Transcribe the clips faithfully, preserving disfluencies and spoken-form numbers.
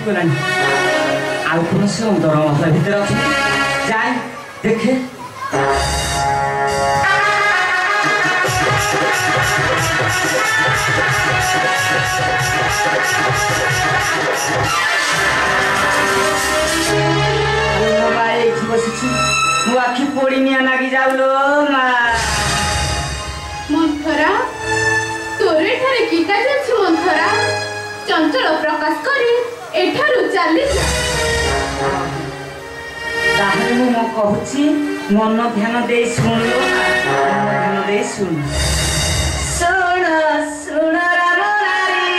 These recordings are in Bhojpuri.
गलानी आउ कोन से अंदर महल भीतर अछि जाय देखे मु आखि पोड़ी निया नागी जाउलो मा मंथरा तोरे ठारे की काज अछि मंथरा चंचल प्रकाश करी एठारु चाली ताहले मु म कहूची मन ध्यान दे सुन लो मन ध्यान दे सुन सुन सुन राम नारी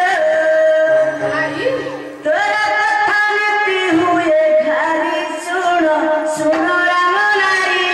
रे आई तोरा कथा नेति हुए घारी सुन सुन राम नारी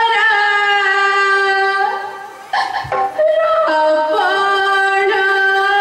अपना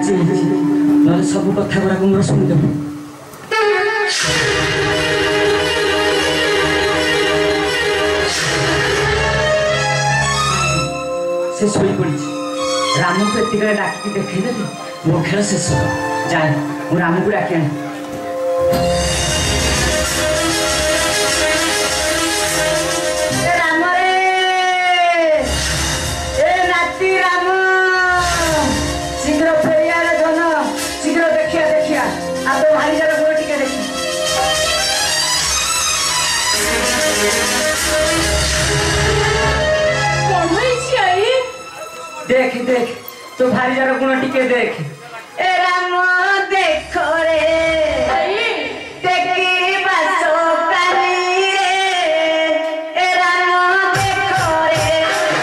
राजी ना सब कथा गुड़ा मोर शुणिदेव से शोई पड़ी राम को एतिक डाक देखदेवी मो खेल शेष जाए मु राम को डाक देख देख तो भारी जार गुण टिके देख ए राम देख रे देखी बासो कानी रे ए राम देख रे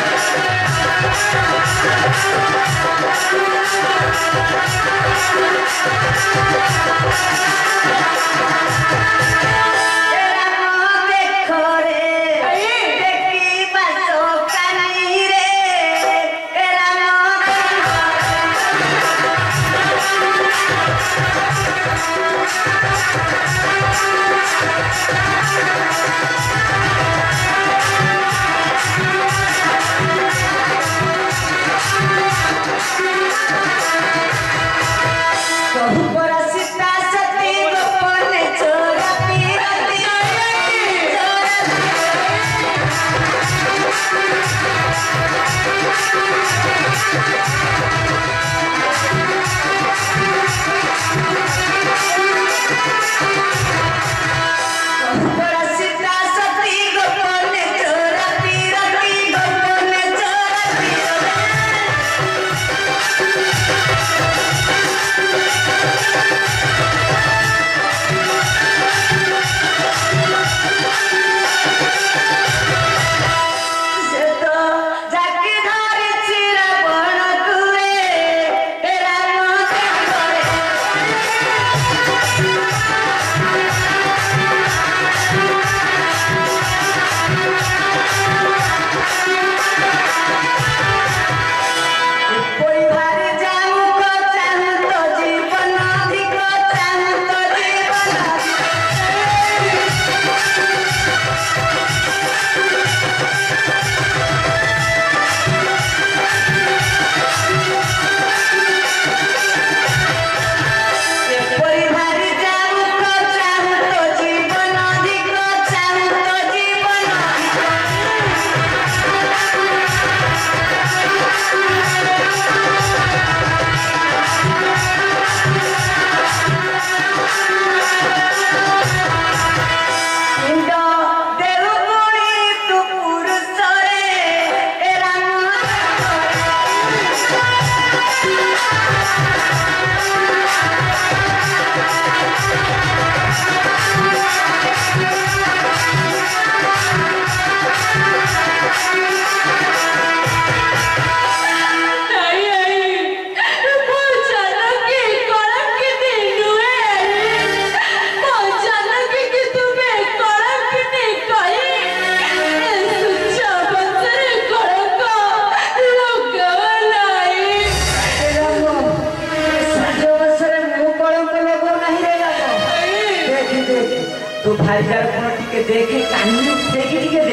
तो भाई जार गुण टिके देखे कहानी देखी टिके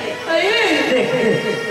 देख देख देख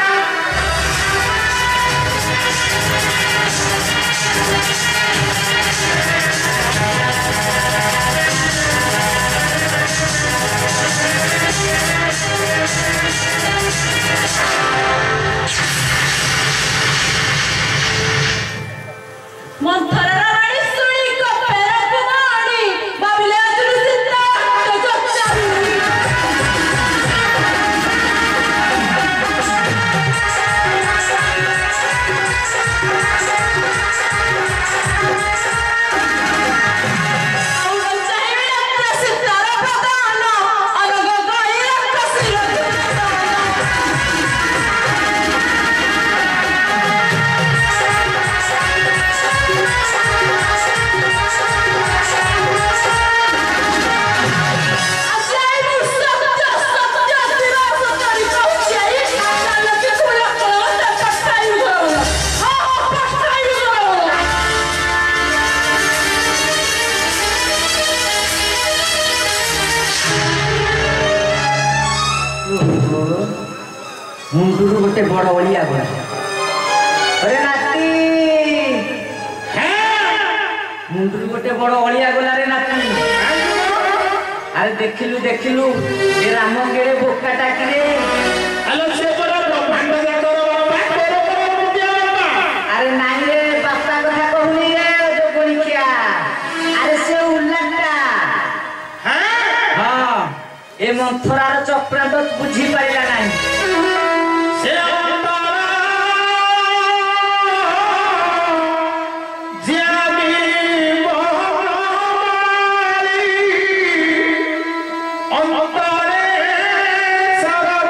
मुंडुरु गोटे बड़ ओलिया गला अरे नाती मुंडुरु गोटे बड़ ओलिया गला रे नाती अरे देखिलु देखिलु ए राम केड़े बोकाटा किरे हेलो से बड़ा ब्रह्मांड जाकर अरे नाई रे बापा कथा कहूनी रे जो गोणिकिया अरे से उल्लाटा हां हां ए मंथरार चक्रांत बुझी पाइला नाही से अंतरा जियानी मोहमारी अंतरे सरब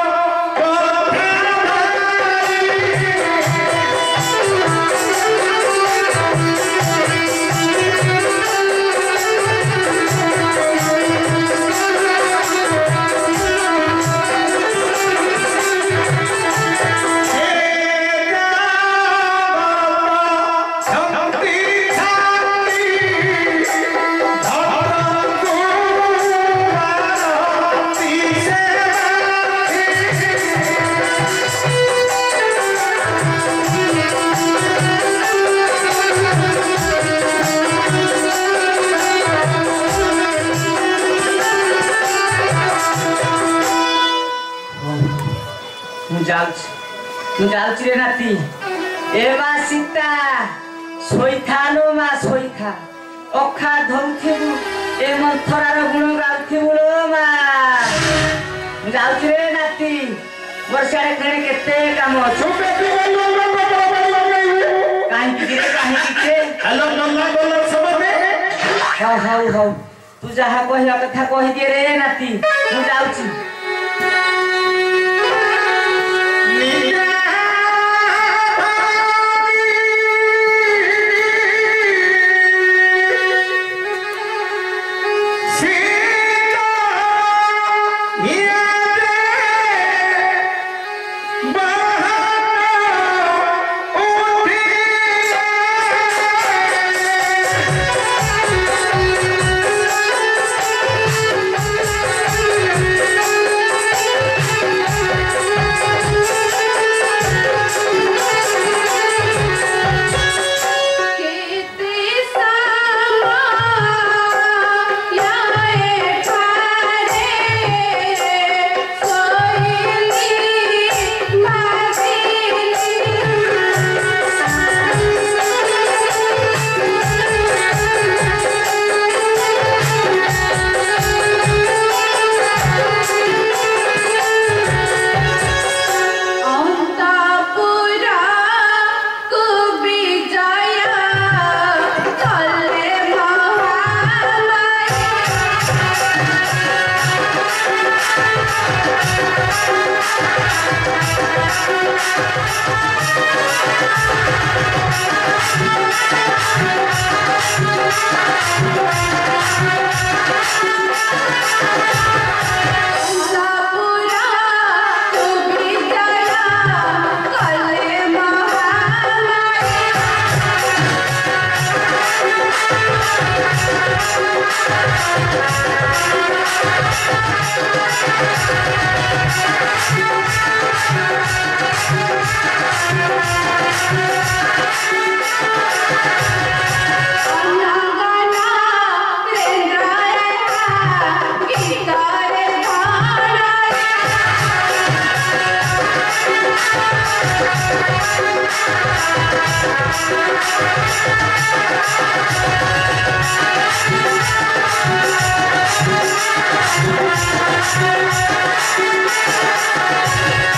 रे नाती ए मा सीता सोईथा लो मा सोईथा अखा धौथिबु ए मंथरार गुण गाउथिबु लो मा जाउछि रे नाती वर्षा रे खणे केते काम छुपे काहे कि रे काहे कि हेलो नल्ला बोल सबे हाउ हाउ हाउ तू जहा कहिया कथा कहि दे रे नाती मु जाउछि Thank you.